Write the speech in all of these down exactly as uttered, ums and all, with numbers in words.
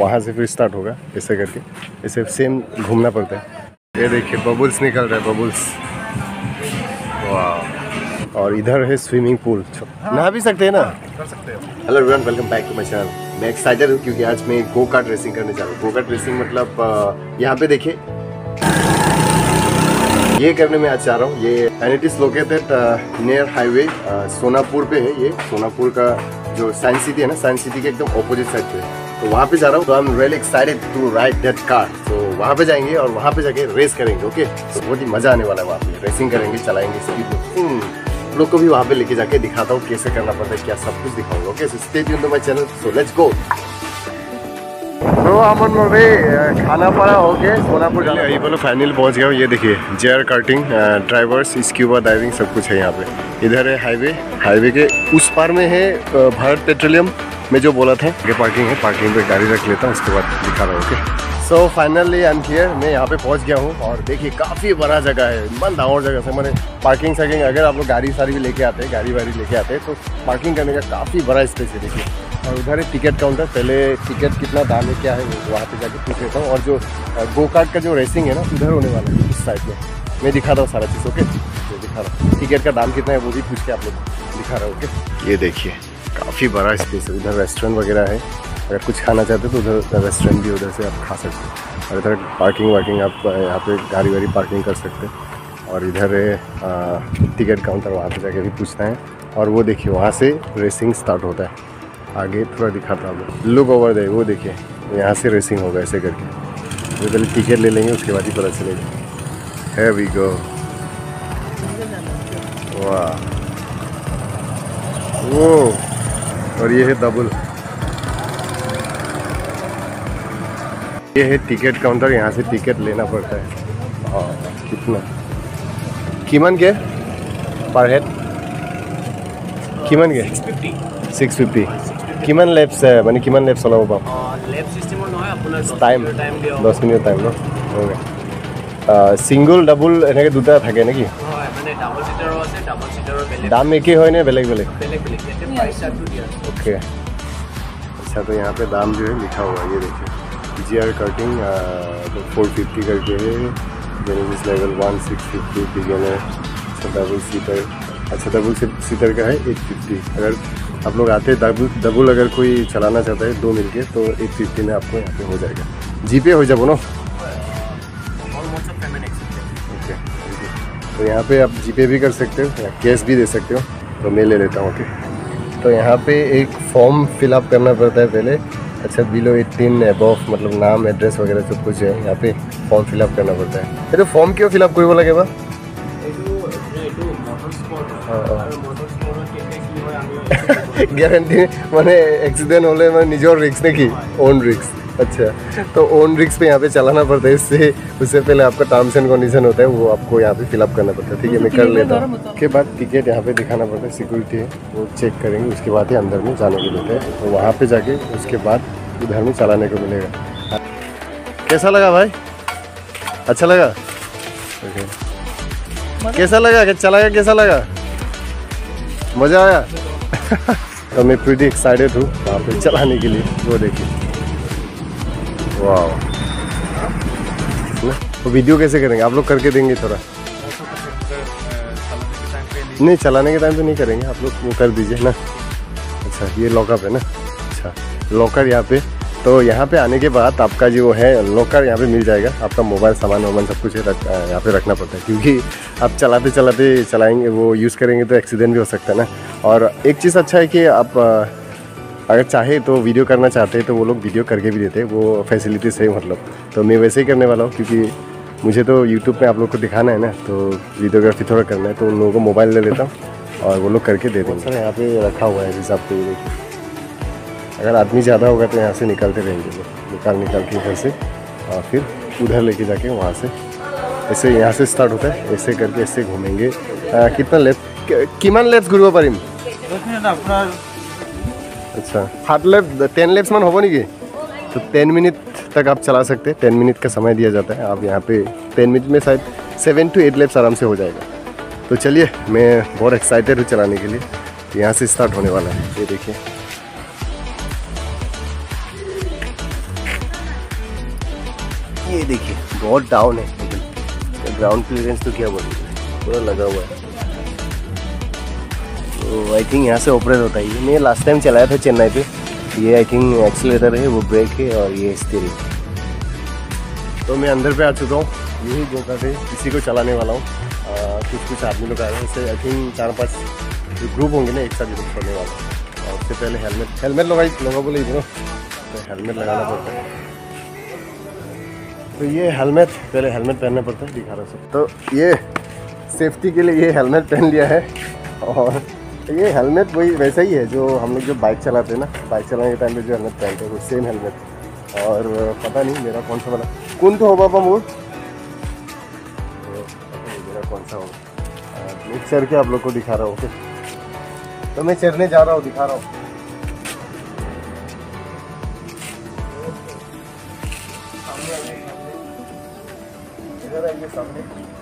वहाँ से फिर स्टार्ट होगा ऐसे करके, ऐसे सेम घूमना पड़ता है। ये देखिए बबल्स निकल रहे हैं, बबल्स। वाह। और इधर है स्विमिंग पूल, नहा भी सकते हैं ना, कर सकते हैं। Hello everyone, welcome back to my channel. मैं एक्साइटेड हूँ क्योंकि आज मैं गो कार्ट रेसिंग करने जा रहा हूँ। गो कार्ट रेसिंग मतलब यहाँ पे देखिए, ये करने में आज चाह रहा हूँ। ये and it is located near highway, Sonapur पे है। ये सोनापुर का जो साइंस सिटी है ना, साइंस सिटी के एकदम ऑपोजिट साइड पे, तो वहाँ पे जा रहा हूँ। तो I am really excited to ride that car. तो वहाँ पे जाएंगे और वहाँ पे जाके रेस करेंगे। ओके, तो बहुत ही मजा आने वाला है। वहाँ पे रेसिंग करेंगे, चलाएंगे स्पीड में। लोग को भी वहाँ पे लेके जाके दिखाता हूँ कैसे करना पड़ता है, क्या सब कुछ दिखाऊंगा। Okay, so stay tuned to my channel, so let's go. तो अमन भाई खाना पड़ा हो गया, सोनापुर जाना। ये बोलो फाइनल पहुंच गया। ये देखिए J R karting, drivers, scuba diving सब कुछ है यहाँ पे। इधर है हाईवे, हाईवे के उस पार में है भारत पेट्रोलियम में जो बोला था ये पार्किंग है। पार्किंग पे गाड़ी रख लेता हूँ, उसके बाद दिखा रहा हूँ। Okay, so finally I am here. मैं यहाँ पे पहुँच गया हूँ और देखिए काफ़ी बड़ा जगह है, मन दावर जगह से। मैंने पार्किंग सार्किंग अगर आप लोग गाड़ी सारी भी लेके आते हैं, गाड़ी वाड़ी लेके आते हैं, तो पार्किंग करने का काफ़ी बड़ा स्पेस है। देखिए, और उधर है टिकट काउंटर। पहले टिकट कितना दाम है क्या है वो वहाँ पे जाके पूछ लेता हूँ। और जो गो कार्ट का जो रेसिंग है ना, उधर होने वाला है उस साइड में। मैं दिखाता हूँ सारा चीज़। ओके, तो दिखा रहा हूँ। टिकट का दाम कितना है वो भी पूछ के आप लोग दिखा रहा हूँ। ओके, ये देखिए काफ़ी बड़ा स्पेस है। उधर रेस्टोरेंट वगैरह है, अगर कुछ खाना चाहते तो उधर रेस्टोरेंट भी उधर से आप खा सकते हैं। और इधर पार्किंग वार्किंग आप यहाँ पे गाड़ी वाड़ी पार्किंग कर सकते हैं। और इधर है टिकट काउंटर, वहाँ पे जाके भी पूछना है। और वो देखिए वहाँ से रेसिंग स्टार्ट होता है। आगे थोड़ा दिखाता हूँ, लुक ओवर दे। वो देखिए यहाँ से रेसिंग होगा ऐसे करके। तो पहले टिकट ले लेंगे, उसके बाद ही पता चलेगा। Here we go। वाह, वो और ये है डबल। ये है टिकट काउंटर, यहाँ से टिकट लेना पड़ता है। और कितना कीमन के पर हेड, कीमन के सिक्स फिफ्टी किमान लेप्स है মানে কিমান লেপছ চলাব পাম? লেপ সিস্টেমৰ নহয়, আপোনাৰ টাইম দহ মিনিট টাইম ন। ওকে, সিঙ্গল ডাবল এনেকৈ দুটা থাকে নেকি? হয়, মানে ডাবল সিটাৰো আছে, ডাবল সিটাৰৰ বেলেগ দাম একেই হয় নে বেলেগ বেলেগ? বেলেগ বেলেগ, ইয়াতে প্ৰাইস চাৰ্টটো দিয়া আছে। ओके, अच्छा, तो यहाँ पे दाम जो है लिखा हुआ है, ये देखिए जीआर कार्टिंग फोर फिफ्टी करके है, genesis level one six fifty beginner. अच्छा, डबल सीटर, अच्छा डबल सीटर का है एट फिफ्टी। अगर आप लोग आते हैं डबल डबल अगर कोई चलाना चाहता है दो मिलके, तो एट फिफ्टी में आपको यहाँ पे हो जाएगा। जीपे हो जाओ ना। ओके, तो यहाँ पे आप जीपे भी कर सकते हो या कैश भी दे सकते हो। तो मैं ले लेता हूँ। ओके, तो यहाँ पे एक फॉर्म फिलअप करना पड़ता है पहले। अच्छा, बिलो एटीन एबव मतलब नाम एड्रेस वगैरह सब कुछ है। यहाँ पे फॉर्म फिलअप करना पड़ता है। ये तो फॉर्म क्यों फिलअप करने लगे बा? গ্যারান্টি মানে एक्सीडेंट होले में निजोर रिक्स ने की ओन रिक्स। अच्छा, तो ओन रिक्स पे यहाँ पे चलाना पड़ता है। इससे उससे पहले आपका टर्म्स एंड कंडीशन होता है, वो आपको यहाँ पे फिलअप करना पड़ता है। ठीक है, मैं कर लेता हूँ। उसके बाद टिकट यहाँ पे दिखाना पड़ता है, सिक्योरिटी है वो चेक करेंगे, उसके बाद ही अंदर में जाने को देते हैं। तो वहाँ पे जाके उसके बाद उधर में चलाने को मिलेगा। कैसा लगा भाई? अच्छा लगा? कैसा लगा, चलाया कैसा लगा? मज़ा आया? तो मैं प्रीटी एक्साइटेड हूँ वहाँ पे चलाने के लिए। वो देखिए, वाह। तो वीडियो कैसे करेंगे आप लोग? करके देंगे थोड़ा? नहीं, चलाने के टाइम पे नहीं करेंगे, आप लोग वो कर दीजिए ना। अच्छा, ये लॉकअप है ना। अच्छा, लॉकर यहाँ पे। तो यहाँ पे आने के बाद आपका जो है लॉकर यहाँ पे मिल जाएगा। आपका मोबाइल सामान वामान सब कुछ रख यहाँ पे रखना पड़ता है, क्योंकि आप चलाते चलाते चलाएंगे वो यूज़ करेंगे तो एक्सीडेंट भी हो सकता है ना। और एक चीज़ अच्छा है कि आप अगर चाहे तो वीडियो करना चाहते हैं तो वो लोग वीडियो करके भी देते हैं, वो फैसिलिटीज़ है मतलब। तो मैं वैसे ही करने वाला हूँ, क्योंकि मुझे तो यूट्यूब पे आप लोग को दिखाना है ना, तो वीडियोग्राफी थोड़ा करना है। तो उन लोगों को मोबाइल ले लेता हूँ और वो लोग करके दे देंगे। सर यहाँ पे रखा हुआ है हिसाब पे, देखिए अगर आदमी ज़्यादा होगा तो यहाँ से निकलते रहेंगे लोग, निकाल निकाल के इधर से और फिर उधर लेके जाके वहाँ से ऐसे यहाँ से स्टार्ट होता है, ऐसे करके ऐसे घूमेंगे। आ, कितना लेफ्ट किमान लेफ्ट घूरब पारिम? अच्छा, हाथ लेफ्ट टेन लेफ्ट मान होबो नेकी? तो टेन मिनट तक आप चला सकते हैं। टेन मिनट का समय दिया जाता है। आप यहाँ पे टेन मिनट में शायद सेवन टू एट लेफ्ट आराम से हो जाएगा। तो चलिए, मैं बहुत एक्साइटेड हूँ चलाने के लिए। यहाँ से स्टार्ट होने वाला है, ये देखिए। ये देखिए बहुत डाउन है, लेकिन ग्राउंड क्लियरेंस तो क्या बोलूँ पूरा लगा हुआ है। तो आई थिंक यहाँ से ऑपरेट होता है। ये मैं लास्ट टाइम चलाया था चेन्नई पे। ये आई थिंक एक्सीलरेटर है, वो ब्रेक है और ये स्टीयरिंग। तो मैं अंदर पे आ चुका हूँ। यही जगह पे इसी को चलाने वाला हूँ। कुछ कुछ आदमी लोग आए हैं, इससे आई थिंक चार पाँच ग्रुप होंगे ना, एक साथ ग्रुप करने वाला। और उससे पहले हेलमेट हेलमेट लगाई लोगों बोले इधर, तो हेलमेट लगाना पड़ता है। तो ये हेलमेट पहले हेलमेट पहनना पड़ता है, दिखा रहा सब। तो ये सेफ्टी के लिए ये हेलमेट पहन लिया है। और ये हेलमेट वही वैसा ही है जो हम लोग जो बाइक चलाते हैं ना, बाइक चलाने के टाइम पे जो हेलमेट पहनते हैं वो सेम हेलमेट। और पता नहीं मेरा कौन सा वाला कौन तो हो पापा मोड़, मेरा कौन सा हो। मैं चढ़ के आप लोग को दिखा रहा हूँ। ओके, तो मैं चढ़ने जा रहा हूँ, दिखा रहा हूँ। सामने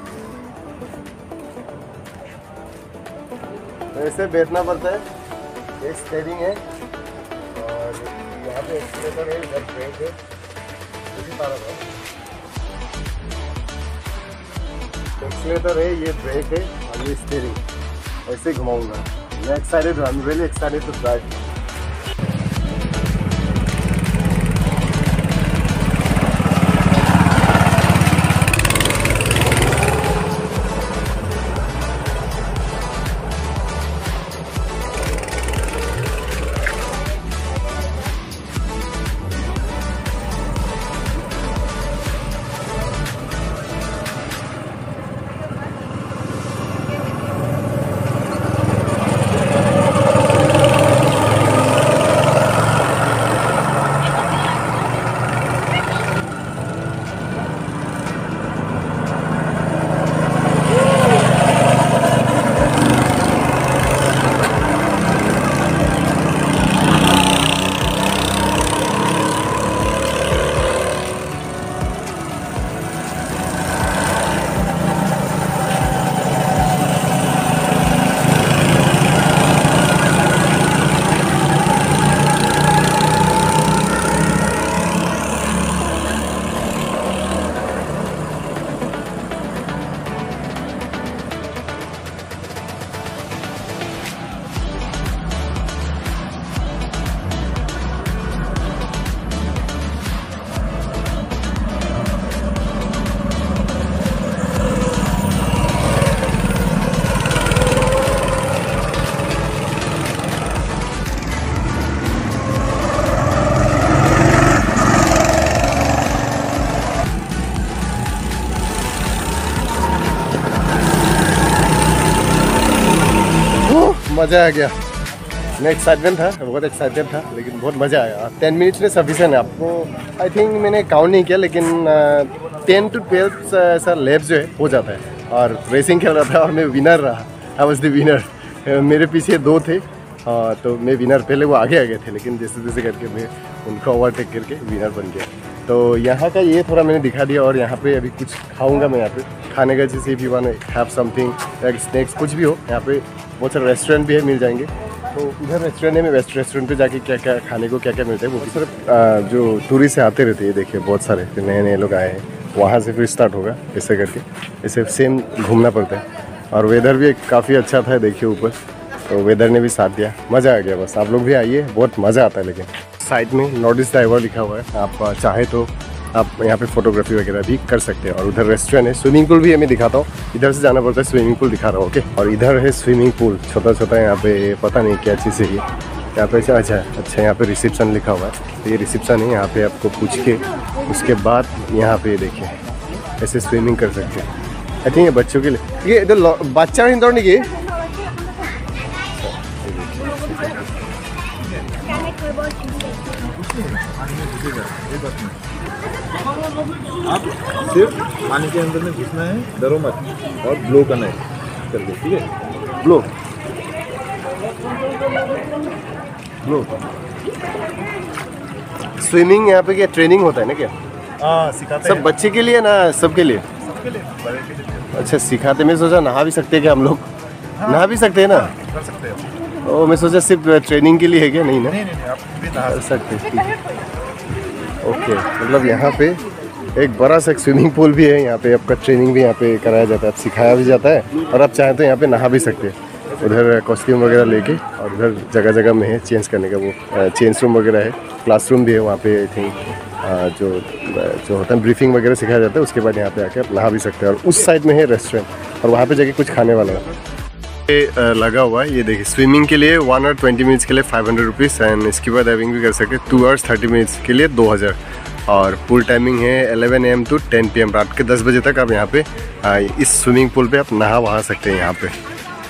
ऐसे बैठना पड़ता है। ये स्टीयरिंग है और यहाँ पे एक्सीलरेटर है, इधर ब्रेक है। एक्सीलरेटर है, ये ब्रेक है और ये स्टीयरिंग। ऐसे घुमाऊंगा। मैं एक्साइटेड हूँ, I am really excited to drive. मज़ा आ गया। मैं एक्साइटमेंट था, बहुत एक्साइटेड था, लेकिन बहुत मज़ा आया। टेन मिनट्स में सफिशिएंट है आपको। आई थिंक मैंने काउंट नहीं किया, लेकिन टेन टू ट्वेल्व ऐसा लैप जो है हो जाता है। और रेसिंग खेल रहा था और मैं विनर रहा। I was the winner. मेरे पीछे दो थे, हाँ, तो मैं विनर। पहले वो आगे आ गए थे, लेकिन जैसे जैसे करके मैं उनको ओवरटेक करके विनर बन गया। तो यहाँ का ये थोड़ा मैंने दिखा दिया। और यहाँ पे अभी कुछ खाऊंगा मैं। यहाँ पे खाने का जैसे भी one have something like snacks कुछ भी हो, यहाँ पे बहुत सारे रेस्टोरेंट भी है, मिल जाएंगे। तो इधर रेस्टोरेंट है, मैं वेस्ट रेस्टोरेंट पे जाके क्या क्या खाने को क्या क्या मिलता है वो सिर्फ जो टूरिस्ट आते रहते हैं। देखिए बहुत सारे नए नए लोग आए हैं, वहाँ से फिर स्टार्ट होगा ऐसे करके। ऐसे सेम घूमना पड़ता है। और वेदर भी काफ़ी अच्छा था, देखिए ऊपर, तो वेदर ने भी साथ दिया। मज़ा आ गया। बस आप लोग भी आइए, बहुत मज़ा आता है। लेकिन साइड में नॉर्थ ईस्ट डाइवर लिखा हुआ है, आप चाहे तो आप यहाँ पे फोटोग्राफी वगैरह भी कर सकते हैं। और उधर रेस्टोरेंट है, स्विमिंग पूल भी है, मैं दिखाता हूँ। इधर से जाना पड़ता है, स्विमिंग पूल दिखा रहा हूँ। ओके, और इधर है स्विमिंग पूल, छोटा छोटा। यहाँ पे पता नहीं क्या चीज़ है ये, यहाँ पे अच्छा अच्छा अच्छा यहाँ पे रिसेप्शन लिखा हुआ है। तो ये रिसेप्शन है, यहाँ पे आपको पूछ के उसके बाद यहाँ पे देखिए ऐसे स्विमिंग कर सकते हैं। आई थिंक ये बच्चों के लिए, ये इधर बच्चा नहीं दौड़ने की। आप सिर्फ पानी के अंदर में घुसना है, डरो मत, और ब्लो करना है करके, ठीक है? Blow blow. स्विमिंग यहाँ पे क्या ट्रेनिंग होता है ना क्या? हाँ, सिखाते सब बच्चे के लिए ना सबके लिए? सबके लिए, बड़े के लिए। अच्छा, सिखाते। मैं सोचा नहा भी सकते हैं क्या हम लोग? हाँ, नहा भी सकते हैं ना? कर सकते हैं। ओ, मैं सोचा सिर्फ ट्रेनिंग के लिए है क्या? नहीं ना, नहीं नहीं, नहीं, आप भी नहा कर सकते हैं। ठीक है, ओके। मतलब यहाँ पे एक बड़ा सा स्विमिंग पूल भी है यहाँ पे। आपका ट्रेनिंग भी यहाँ पे कराया जाता है, आप सिखाया भी जाता है और आप चाहें तो यहाँ पे नहा भी सकते हैं। उधर कॉस्ट्यूम वगैरह लेके, और उधर जगह जगह में है चेंज करने का, वो चेंज रूम वगैरह है, क्लासरूम भी है वहाँ पे। आई थिंक जो जो होता है ब्रीफिंग वगैरह सिखाया जाता है, उसके बाद यहाँ पे आके आप नहा भी सकते हैं। और उस साइड में है रेस्टोरेंट, और वहाँ पे जाके कुछ खाने वाला है। ये लगा हुआ है, ये देखिए स्विमिंग के लिए वन आवर ट्वेंटी मिनट्स के लिए फाइव हंड्रेड रुपीज़ एंड इसके बाद डाइविंग भी कर सकते हैं टू आवर्स थर्टी मिनट्स के लिए दो हज़ार। और पूल टाइमिंग है eleven A M to ten P M, रात के दस बजे तक आप यहाँ पे आ, इस स्विमिंग पूल पे आप नहा वहा सकते हैं यहाँ पे।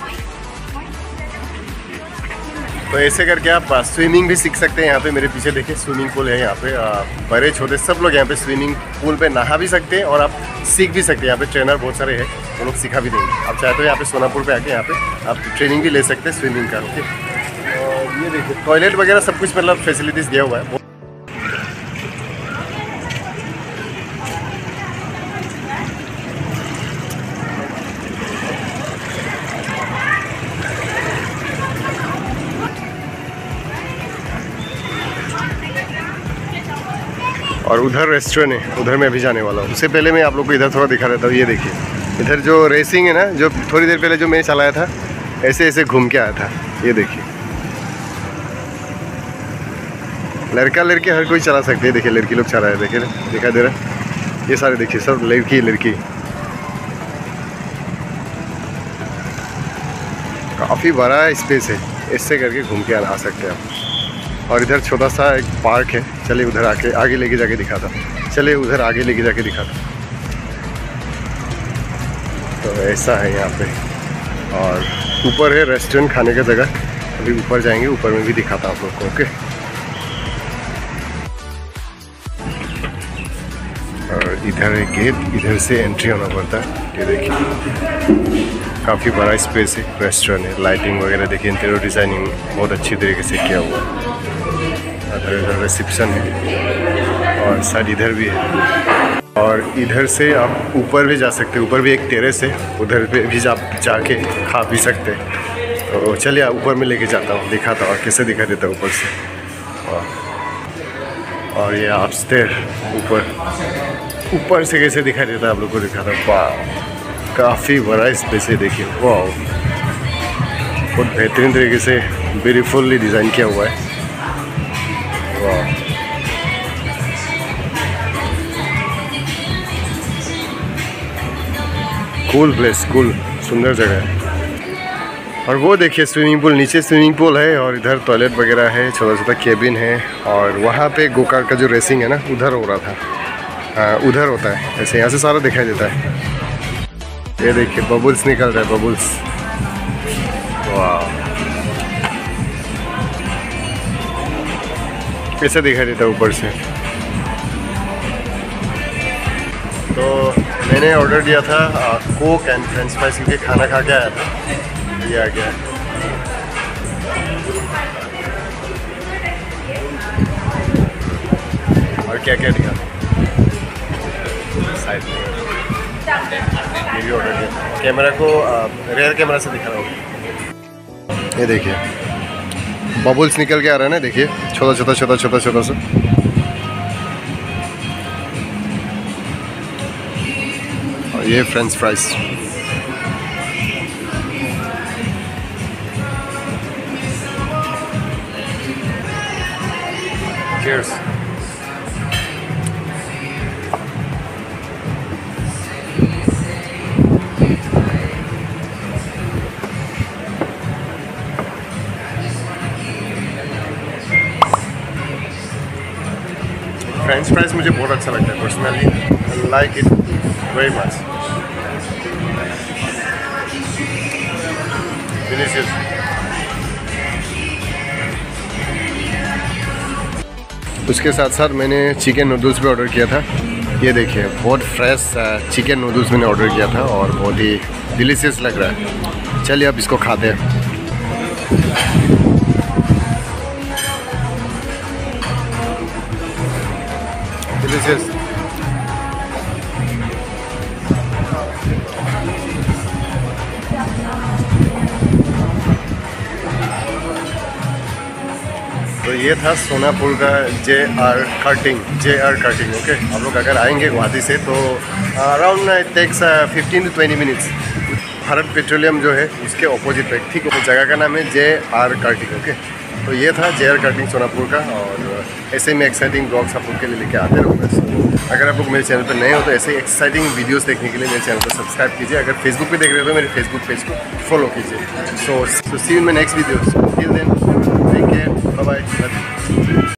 तो ऐसे करके आप स्विमिंग भी सीख सकते हैं यहाँ पे। मेरे पीछे देखिए स्विमिंग पूल है यहाँ पे, बड़े छोटे सब लोग यहाँ पे स्विमिंग पूल पे नहा भी सकते हैं और आप सीख भी सकते हैं। यहाँ पे ट्रेनर बहुत सारे हैं, वो लोग सिखा भी देंगे। आप चाहे तो यहाँ पे सोनापुर पे आके यहाँ पे आप ट्रेनिंग भी ले सकते हैं स्विमिंग का। ओके, और ये देखिए टॉयलेट वगैरह सब कुछ मतलब फैसिलिटीज़ दिया हुआ है। और उधर रेस्टोरेंट है, उधर मैं अभी जाने वाला हूँ। उससे पहले मैं आप लोग को इधर थोड़ा दिखा देता हूँ। ये देखिए इधर जो रेसिंग है ना, जो थोड़ी देर पहले जो मैं चलाया था, ऐसे ऐसे घूम के आया था। ये देखिए लड़का लड़के हर कोई चला सकते हैं। देखिए लड़की लोग चला है, देखिए दिखाई दे रहा है, ये सारे देखिए सब लड़की लड़की। काफ़ी बड़ा स्पेस है, इससे करके घूम के आ सकते हैं आप। और इधर छोटा सा एक पार्क है, चलिए उधर आके आगे लेके जाके दिखाता। चलिए उधर आगे लेके जाके दिखाता। तो ऐसा है यहाँ पे, और ऊपर है रेस्टोरेंट खाने का जगह। अभी ऊपर जाएंगे, ऊपर में भी दिखाता आप लोग को। ओके, और इधर एक गेट, इधर से एंट्री होना पड़ता है। ये देखिए काफ़ी बड़ा स्पेस है, रेस्टोरेंट है। लाइटिंग वगैरह देखिए, इंटीरियर डिज़ाइनिंग बहुत अच्छी तरीके से किया हुआ है। इधर रिसेप्शन है और शायद इधर भी है। और इधर से आप ऊपर भी जा सकते हैं, ऊपर भी एक टेरेस है, उधर पे भी आप जाके खा पी सकते हैं। तो चलिए ऊपर में लेके जाता हूँ, दिखाता हूँ कैसे दिखा देता हूँ ऊपर से। और ये अपस्टेयर ऊपर ऊपर से कैसे दिखाई देता है आप लोग को दिखाता हूँ। वाह, काफ़ी बड़ा स्पेस है, देखिए वाह, बहुत बेहतरीन तरीके से ब्यूटीफुली डिज़ाइन किया हुआ है। कूल प्लेस, कूल सुंदर जगह है। और वो देखिए स्विमिंग पूल, नीचे स्विमिंग पूल है और इधर टॉयलेट वगैरह है, छोटा छोटा केबिन है। और वहाँ पे गोकार का जो रेसिंग है ना, उधर हो रहा था। हाँ उधर होता है, ऐसे यहाँ से सारा दिखाई देता है। ये देखिए बबल्स निकल रहा है, बबल्स। वाह, कैसे दिखाई देता है ऊपर से। तो मैंने ऑर्डर दिया था कोक एंड फ्रेंच फ्राइज, क्योंकि खाना खा के आया था। ये आ गया। और क्या क्या दिया साइड में, ये भी ऑर्डर दिया। कैमरा को रेयर कैमरा से दिखा रहा हूँ। ये देखिए बबल्स निकल के आ रहा है ना, देखिए छोटा छोटा छोटा छोटा छोटा सा। और ये French fries. Cheers. French fries मुझे बहुत अच्छा लगता है personally, I like it very much, delicious. उसके साथ साथ मैंने चिकन नूडल्स भी ऑर्डर किया था। ये देखिए बहुत फ्रेश चिकन नूडल्स मैंने ऑर्डर किया था और बहुत ही डिलीशियस लग रहा है। चलिए अब इसको खाते हैं। डिलीशियस। तो ये था सोनापुर का J R karting J R karting okay. आप लोग अगर आएंगे गुवाहाटी से तो around it takes fifteen to twenty minutes. Bharat Petroleum जो है उसके ऑपोजिट पे ठीक है, जगह का नाम है जे आर कार्टिंग ओके। तो ये था जे आर कार्टिंग सोनापुर का, और ऐसे में एक्साइटिंग ब्लॉग्स आप लोग के लिए लेके आते रहूँगा। सो अगर आप लोग मेरे चैनल पर नए हो तो ऐसे एक्साइटिंग वीडियोस देखने के लिए मेरे चैनल को सब्सक्राइब कीजिए। अगर फेसबुक पे देख रहे हो तो मेरे फेसबुक पेज को फॉलो कीजिए। So so see in my next video. Till then take care, bye bye.